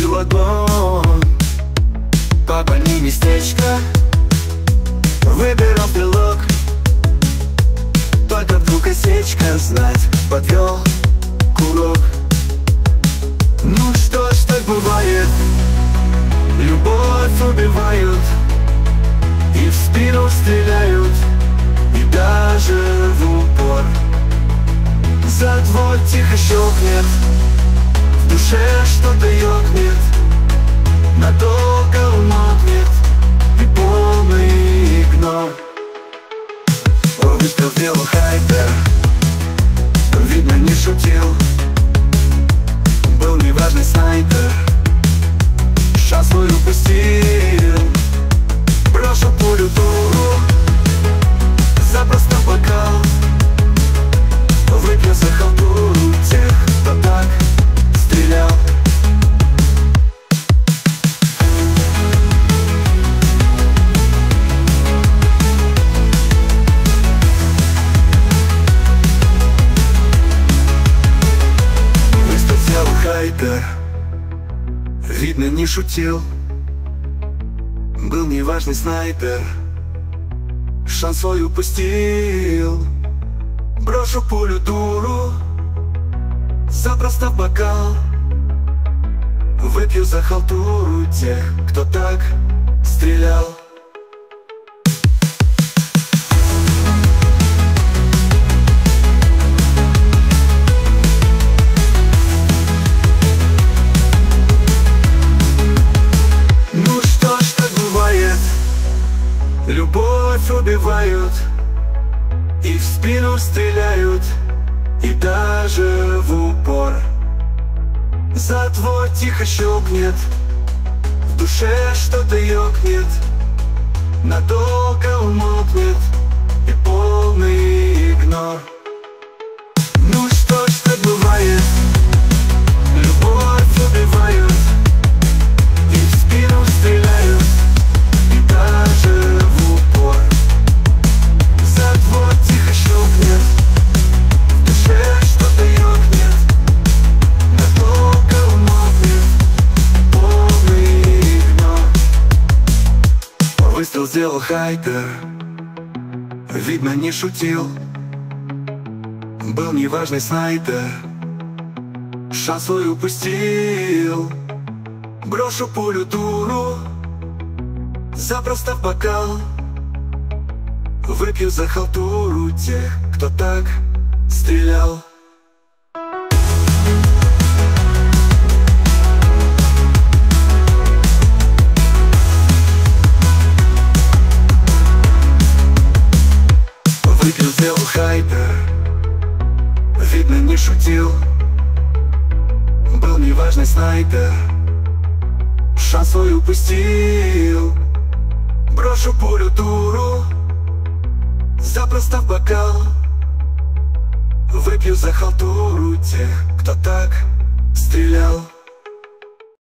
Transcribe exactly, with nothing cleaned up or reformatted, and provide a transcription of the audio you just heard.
пил огонь. Папа не местечко, выбирал пилок. Только вдруг осечка, знать, подвел курок. Ну что ж, так бывает, любовь убивают, и в спину стреляют, и даже в упор. Затвор тихо щелкнет, в душе что-то ёкнет, надолго умолкнет, и полный игнор. Выстрел сделал хайпер, видно не шутил. Был неважный снайпер, шанс свой упустил. Брошу пулю дуру, запросто в бокал. Выпью за халтуру тех, кто так стрелял. Выступил хайпер, видно не шутил. Был неважный снайпер, шанс свой упустил. Брошу пулю дуру, запросто в бокал. Выпью за халтуру тех, кто так стрелял. Ну что ж, так бывает, любовь убивают, и в спину стреляют, и даже в упор. Затвор тихо щелкнет, в душе что-то ёкнет, надолго умолкнет, и полный игнор. Ну что ж, так бывает, любовь убивают, и в спину стреляют, и даже в упор. Затвор тихо щелкнет, в душе что-то ёкнет, надолго умолкнет, полный игнор. Выстрел сделал хайпер, видно не шутил. Был неважный снайпер, шанс свой упустил. Брошу пулю дуру, запросто в бокал. Выпью за халтуру тех, кто так стрелял. Выпил, сделал хайпер, видно не шутил. Был неважный снайпер, шанс свой упустил. Брошу пулю дуру, запросто в бокал. Выпью за халтуру тех, кто так стрелял.